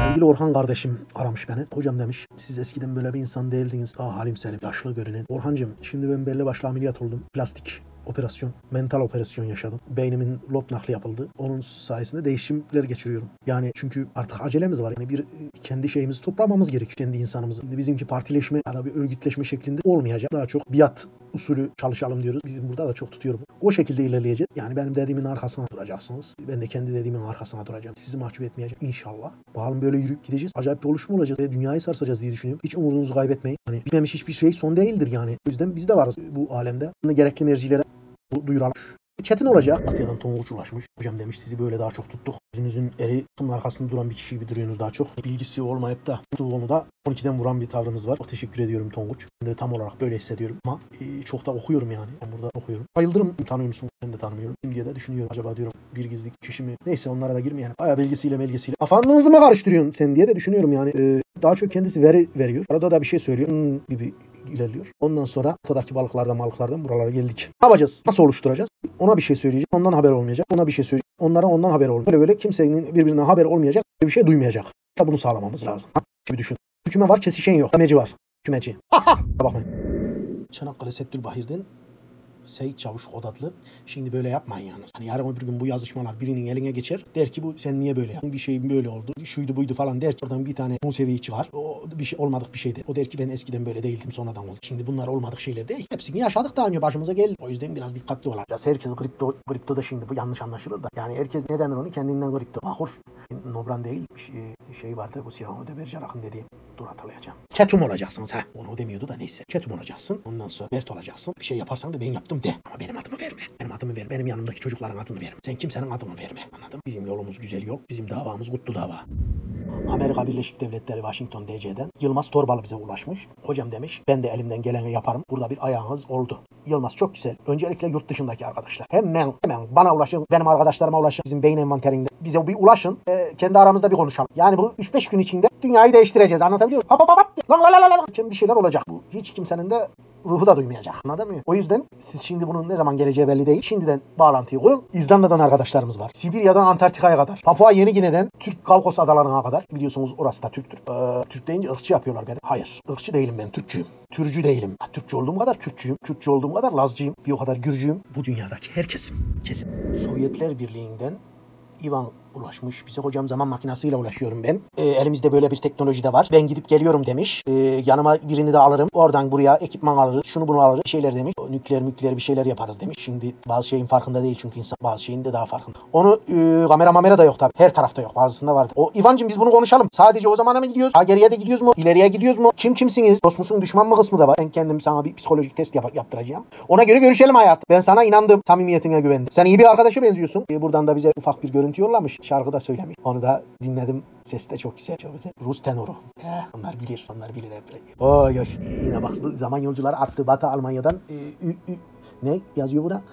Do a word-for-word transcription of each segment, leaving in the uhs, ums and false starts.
Sevgili Orhan kardeşim aramış beni. Hocam demiş, siz eskiden böyle bir insan değildiniz. Daha halim selim, yaşlı görünen. Orhancığım, şimdi ben belli başlı ameliyat oldum. Plastik operasyon, mental operasyon yaşadım. Beynimin lob nakli yapıldı. Onun sayesinde değişimler geçiriyorum. Yani çünkü artık acelemiz var. Yani bir kendi şeyimizi toplamamız gerekiyor. Kendi insanımızı. Şimdi bizimki partileşme ya da bir örgütleşme şeklinde olmayacak. Daha çok biat usulü çalışalım diyoruz. Bizim burada da çok tutuyorum. O şekilde ilerleyeceğiz. Yani benim dediğimin arkasına duracaksınız. Ben de kendi dediğimin arkasına duracağım. Sizi mahcup etmeyeceğim inşallah. Bakalım böyle yürüyüp gideceğiz. Acayip bir oluşum olacağız ve dünyayı sarsacağız diye düşünüyorum. Hiç umudunuzu kaybetmeyin. Hani bitmemiş hiçbir şey son değildir yani. O yüzden biz de varız bu alemde. Gerekli mercilere duyuralım. Çetin olacak. Atya'dan Tonguç ulaşmış. Hocam demiş, sizi böyle daha çok tuttuk. Gözünüzün eri bunun arkasında duran bir kişi gibi duruyorsunuz daha çok. Bilgisi olmayıp da onu da on ikiden vuran bir tavrınız var. Çok teşekkür ediyorum Tonguç. Ben de tam olarak böyle hissediyorum ama e, çok da okuyorum yani. Ben burada okuyorum. Bayıldırım, tanıyor musun? Ben de tanımıyorum. Şimdi diye de düşünüyorum. Acaba diyorum bir gizli kişi mi? Neyse onlara da girmeyelim. Bayağı bilgisiyle belgesiyle. Afandınızı mı karıştırıyorsun sen diye de düşünüyorum yani. E, daha çok kendisi veri veriyor. Arada da bir şey söylüyor. Hmm, gibi ilerliyor. Ondan sonra ortadaki balıklardan balıklardan buralara geldik. Ne yapacağız? Nasıl oluşturacağız? Ona bir şey söyleyecek. Ondan haber olmayacak. Ona bir şey söyleyecek. Onlara ondan haber olmayacak. Böyle böyle kimsenin birbirinden haber olmayacak. Bir şey duymayacak. Ya bunu sağlamamız lazım. Gibi düşün. Hüküme var, kesişen yok. Hükümeci var. Hükümeci. Bakmayın. Çanakkale Settülbahir'den Seyit Çavuş Odatlı. Şimdi böyle yapmayın yalnız. Hani yarın öbür gün bu yazışmalar birinin eline geçer. Der ki bu sen niye böyle yaptın? Bir şey böyle oldu. Şuydu buydu falan der ki oradan bir tane Musevi çıkar. O bir şey olmadık bir şeydi. O der ki ben eskiden böyle değildim sonradan oldu. Şimdi bunlar olmadık şeyler değil. Hepsini yaşadık daha önce başımıza geldi. O yüzden biraz dikkatli olalım. Ya herkes kripto, kripto da şimdi bu yanlış anlaşılır da. Yani herkes neden onu kendinden kripto. Mahur. Nobran değil. Bir şey, şey vardı bu Siyah Öde Bercarak'ın dediği. Dur hatırlayacağım. Ketum olacaksınız ha. Onu demiyordu da neyse. Ketum olacaksın. Ondan sonra Bert olacaksın. Bir şey yaparsan da ben yaptım de. Ama benim adımı verme. Benim adımı verme. Benim yanımdaki çocukların adını verme. Sen kimsenin adını verme. Anladın? Bizim yolumuz güzel yol. Bizim davamız kutlu dava. Amerika Birleşik Devletleri Washington D C'den Yılmaz Torbalı bize ulaşmış. Hocam demiş, ben de elimden geleni yaparım. Burada bir ayağınız oldu. Yılmaz çok güzel. Öncelikle yurt dışındaki arkadaşlar. Hemen hemen bana ulaşın. Benim arkadaşlarıma ulaşın. Bizim beyin envanterinde. Bize bir ulaşın. E, kendi aramızda bir konuşalım. Yani bu üç beş gün içinde dünyayı değiştireceğiz. Anlatabiliyor muyum? Hop hop hop. Lan lan lan lan. Şimdi bir şeyler olacak. Bu hiç kimsenin de ruhu da duymayacak. Anladın mı? O yüzden siz şimdi bunun ne zaman geleceği belli değil. Şimdiden bağlantıyı kurun. İzlanda'dan arkadaşlarımız var. Sibirya'dan Antarktika'ya kadar. Papua Yeni Gine'den Türk Kalkos adalarına kadar. Biliyorsunuz orası da Türktür. Ee, Türk deyince ırkçı yapıyorlar beni. Hayır. Irkçı değilim ben. Türkçüyüm. Türcü değilim. Türkçü olduğum kadar Türkçüyüm. Türkçü olduğum kadar Lazcıyım. Bir o kadar Gürcüyüm. Bu dünyadaki herkesim. Kesin. Sovyetler Birliği'nden İvan ulaşmış bize. Hocam zaman makinesiyle ulaşıyorum ben. E, elimizde böyle bir teknoloji de var. Ben gidip geliyorum demiş. E, yanıma birini de alırım. Oradan buraya ekipman alırız. Şunu bunu alırız. Şeyler demiş. O, nükleer mükleer bir şeyler yaparız demiş. Şimdi bazı şeyin farkında değil çünkü insan bazı şeyin de daha farkında. Onu e, kamera mamera da yok tabii. Her tarafta yok. Bazısında vardı. O İvancığım biz bunu konuşalım. Sadece o zamana mı gidiyoruz? Ha geriye de gidiyoruz mu? İleriye gidiyoruz mu? Kim kimsiniz? Dost musun? Düşman mı kısmı da var. Ben kendim sana bir psikolojik test yap yaptıracağım. Ona göre görüşelim hayat. Ben sana inandım. Samimiyetine güvendim. Sen iyi bir arkadaşa benziyorsun. E, buradan da bize ufak bir görüntü yollamış. Şarkı da söylemiş. Onu da dinledim. Ses de çok güzel, çok güzel. Rus tenoru. Eh, onlar bilir, onlar bilir hep. Oy oy. Yine bak bu zaman yolcuları arttı. Batı Almanya'dan e, ü, ü, ne yazıyor burada?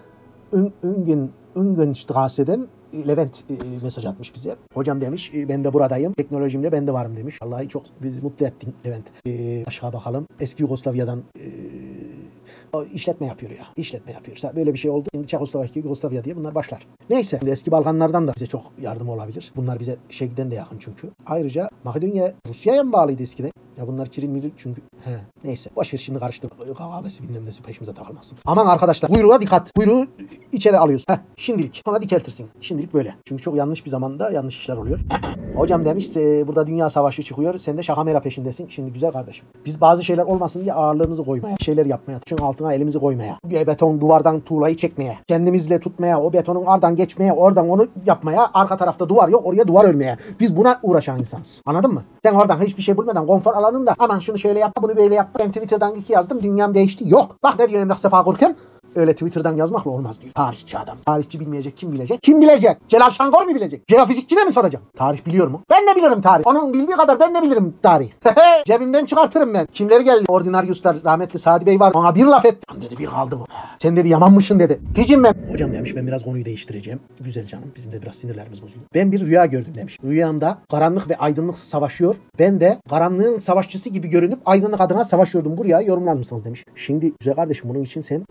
Üngen, Üngenstrasse'den Levent e, mesaj atmış bize. Hocam demiş, e, ben de buradayım. Teknolojimle ben de varım demiş. Vallahi çok bizi mutlu ettin Levent. E, aşağı bakalım. Eski Yugoslavya'dan e, o işletme yapıyor ya. İşletme yapıyor. Böyle bir şey oldu. Şimdi Çekoslovakya, Yugoslavya diye bunlar başlar. Neyse. Şimdi eski Balkanlardan da bize çok yardım olabilir. Bunlar bize şeyden de yakın çünkü. Ayrıca Makedonya Rusya'ya mı bağlıydı eskiden? Ya bunlar Kirin mirir çünkü. He. Neyse. Boş ver şimdi karıştırma. Kahvesi bilmem nesi peşimize takılmasın. Aman arkadaşlar. Kuyruğa dikkat. Kuyruğu içeri alıyorsun. Heh. Şimdilik. Sonra dikeltirsin. Şimdilik böyle. Çünkü çok yanlış bir zamanda yanlış işler oluyor. Hocam demişse burada dünya savaşı çıkıyor. Sen de şaka mera peşindesin. Şimdi güzel kardeşim. Biz bazı şeyler olmasın diye ağırlığımızı koymaya, şeyler yapmaya, çünkü altına elimizi koymaya, bir beton duvardan tuğlayı çekmeye, kendimizle tutmaya, o betonun ardından geçmeye, oradan onu yapmaya, arka tarafta duvar yok, oraya duvar örmeye. Biz buna uğraşan insanız. Anladın mı? Sen oradan hiçbir şey bulmadan konfor alanında aman şunu şöyle yap, bunu böyle yap. Ben Twitter'dan iki yazdım, dünyam değişti. Yok. Bak ne diyor Emrah Sefa Gürken? Öyle Twitter'dan yazmakla olmaz diyor. Tarihçi adam. Tarihçi bilmeyecek kim bilecek? Kim bilecek? Celal Şangor mu bilecek? Jeofizikçine mi soracağım? Tarih biliyor mu? Ben de bilirim tarih. Onun bildiği kadar ben de bilirim tarih. Cebimden çıkartırım ben. Kimleri geldi? Ordinaryuslar, rahmetli Sadi Bey var. Ona bir laf et. Tam dedi bir kaldı bu. Sen dedi yamanmışsın dedi. Diyeceğim ben. Hocam demiş ben biraz konuyu değiştireceğim. Güzel canım. Bizim de biraz sinirlerimiz bozuldu. Ben bir rüya gördüm demiş. Rüyamda karanlık ve aydınlık savaşıyor. Ben de karanlığın savaşçısı gibi görünüp aydınlık adına savaşıyordum. Bu rüyayı yorumlar mısınız demiş. Şimdi güzel kardeşim bunun için sen e, bence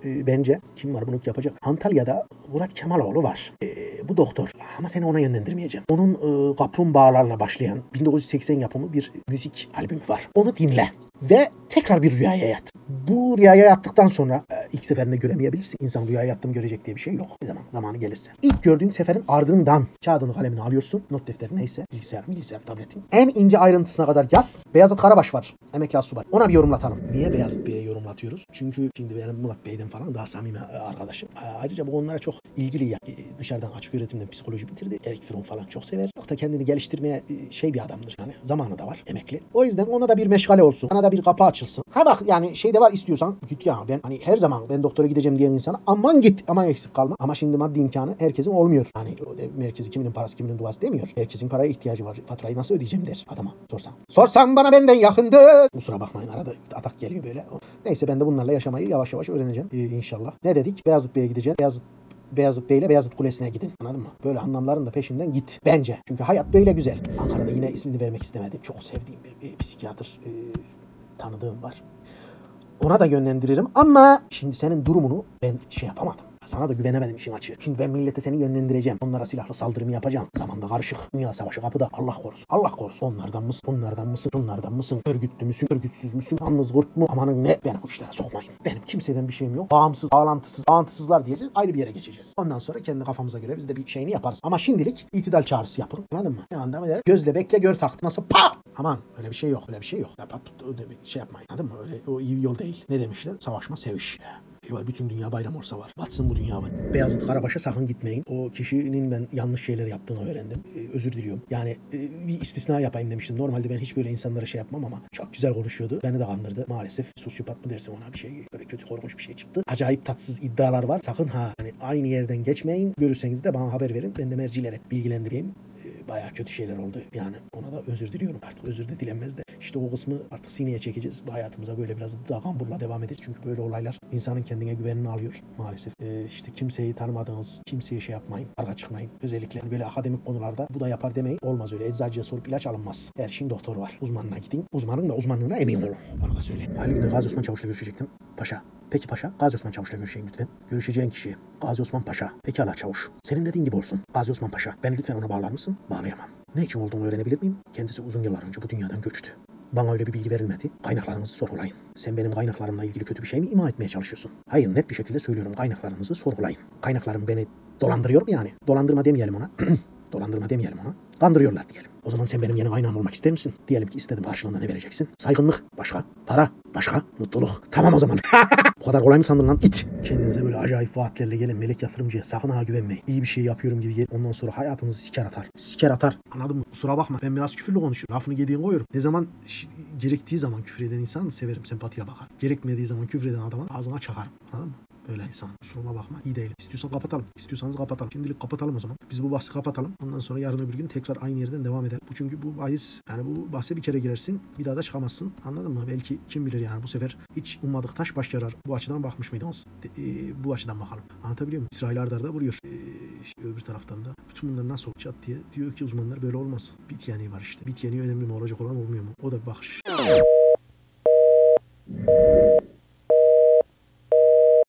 bence kim var bunu yapacak? Antalya'da Murat Kemaloğlu var. Ee, bu doktor. Ama seni ona yönlendirmeyeceğim. Onun e, Kaplumbağalarla başlayan bin dokuz yüz seksen yapımı bir müzik albümü var. Onu dinle. Ve tekrar bir rüyaya yat. Bu rüyaya yattıktan sonra e, ilk seferinde göremeyebilirsin. İnsan rüyaya yattım görecek diye bir şey yok. Ne zaman zamanı gelirse. İlk gördüğün seferin ardından kağıdını kalemini alıyorsun. Not defteri neyse. Bilgisayar, bilgisayar, tabletin. En ince ayrıntısına kadar yaz. Beyazıt Karabaş var. Emekli asubay. Ona bir yorumlatalım. Niye Beyazıt Bey'e yorumlatıyoruz? Çünkü şimdi benim Murat Bey'den falan daha samimi arkadaşım. Ayrıca bu onlara çok ilgili ya. Dışarıdan açık öğretimden psikoloji bitirdi. Erik Fromm falan çok sever. Çok da kendini geliştirmeye şey bir adamdır. Yani zamanı da var. Emekli. O yüzden ona da bir meşgale olsun. Ona da bir kapı açılsın. Ha bak yani şey de var istiyorsan git ya. Ben hani her zaman ben doktora gideceğim diyen insana aman git aman eksik kalma. Ama şimdi maddi imkanı herkesin olmuyor. Hani merkezi kiminin parası kiminin duası demiyor. Herkesin paraya ihtiyacı var. Faturayı nasıl ödeyeceğim der adama sorsan. Sorsan bana benden yakındır. Kusura bakmayın arada atak geliyor böyle. Neyse ben de bunlarla yaşamayı yavaş yavaş öğreneceğim ee, inşallah. Ne dedik? Beyazıt Bey'e gideceğim. Beyazıt Beyazıt Bey ile Beyazıt Kulesi'ne gidin. Anladın mı? Böyle anlamların da peşinden git. Bence. Çünkü hayat böyle güzel. Ankara'da yine ismini vermek istemedim. Çok sevdiğim bir, bir psikiyatr e, tanıdığım var. Ona da yönlendiririm ama şimdi senin durumunu ben şey yapamadım. Sana da güvenemedim işin açığı. Şimdi ben millete seni yönlendireceğim. Onlara silahlı saldırımı yapacağım. Zamanda karışık. Dünya savaşı kapıda. Allah korusun. Allah korusun. Onlardan mısın? Bunlardan mısın? Şunlardan mısın? Örgütlü müsün? Örgütsüz müsün? Yalnız kurt mu? Amanın ne? Beni bu işlere sokmayın. Benim kimseden bir şeyim yok. Bağımsız, bağlantısız, bağlantısızlar diyeceğiz. Ayrı bir yere geçeceğiz. Ondan sonra kendi kafamıza göre biz de bir şeyini yaparız. Ama şimdilik itidal çağrısı yapın. Anladın mı? Yani anda gözle bekle gör taktı. Nasıl? Pat! Aman öyle bir şey yok. Öyle bir şey yok. Ya pat, öyle bir şey yapmayın. Anladın mı? Öyle o iyi bir yol değil. Ne demişler? Savaşma, seviş. Var. Bütün dünya bayram olsa var. Batsın bu dünya var. Beyazıt Karabaş'a sakın gitmeyin. O kişinin ben yanlış şeyler yaptığını öğrendim. Ee, özür diliyorum. Yani e, bir istisna yapayım demiştim. Normalde ben hiç böyle insanlara şey yapmam ama çok güzel konuşuyordu. Beni de kandırdı. Maalesef sosyopat mı dersin ona bir şey. Böyle kötü korkunç bir şey çıktı. Acayip tatsız iddialar var. Sakın ha hani aynı yerden geçmeyin. Görürseniz de bana haber verin. Ben de mercilere bilgilendireyim. Ee, bayağı kötü şeyler oldu. Yani ona da özür diliyorum. Artık özür de dilenmez de. İşte o kısmı artık sineye çekeceğiz. Bu hayatımıza böyle biraz daha kamburla devam ederiz. Çünkü böyle olaylar insanın kendine güvenini alıyor maalesef. Ee, işte kimseyi tanımadığınız, kimseye şey yapmayın. Arka çıkmayın. Özellikle böyle akademik konularda bu da yapar demeyin. Olmaz öyle. Eczacıya sorup ilaç alınmaz. Her şeyin doktoru var. Uzmanına gidin. Uzmanın da uzmanlığına emin olun. Bana da söyleyeyim. Halil günde Gazi Osman Çavuş'la görüşecektim. Paşa. Peki paşa. Gazi Osman Çavuş'la görüşeyim lütfen. Görüşeceğin kişi Gazi Osman Paşa. Pekala Çavuş. Senin dediğin gibi olsun. Gazi Osman Paşa. Beni lütfen ona bağlar mısın? Bağlayamam. Ne için olduğunu öğrenebilir miyim? Kendisi uzun yıllar önce bu dünyadan göçtü. Bana öyle bir bilgi verilmedi. Kaynaklarınızı sorgulayın. Sen benim kaynaklarımla ilgili kötü bir şey mi ima etmeye çalışıyorsun? Hayır, net bir şekilde söylüyorum. Kaynaklarınızı sorgulayın. Kaynaklarım beni dolandırıyor mu yani? Dolandırma demeyelim ona. Dolandırma demeyelim ona. Kandırıyorlar diyelim. O zaman sen benim yeni kaynağım olmak ister misin? Diyelim ki istedim. Karşılığında ne vereceksin? Saygınlık. Başka. Para. Başka. Mutluluk. Tamam o zaman. Bu kadar kolay mı sandın lan? İt. Kendinize böyle acayip vaatlerle gelen melek yatırımcıya sakın ha güvenmeyin. İyi bir şey yapıyorum gibi gelip ondan sonra hayatınızı siker atar. Siker atar. Anladın mı? Kusura bakma. Ben biraz küfürlü konuşuyorum. Lafını gediğin koyuyorum. Ne zaman gerektiği zaman küfür eden insan severim. Sempatiyle bakar. Gerekmediği zaman küfür eden adamın ağzına çakarım. Anladın mı? Öyle insan. Kusuruma bakma. İyi değil. İstiyorsan kapatalım. İstiyorsanız kapatalım. Şimdilik kapatalım o zaman. Biz bu bahsi kapatalım. Ondan sonra yarın öbür gün tekrar aynı yerden devam edelim. Bu çünkü bu bahis yani bu bahse bir kere girersin. Bir daha da çıkamazsın. Anladın mı? Belki kim bilir yani bu sefer hiç ummadık taş baş yarar. Bu açıdan bakmış mıydınız? De, e, bu açıdan bakalım. Anlatabiliyor muyum? İsrail arda arda vuruyor. E, işte öbür taraftan da. Bütün bunlar nasıl olacak diye diyor ki uzmanlar böyle olmaz. Bit yeniği var işte. Bit yeniği önemli mi olacak olan olmuyor mu? O da bir bakış.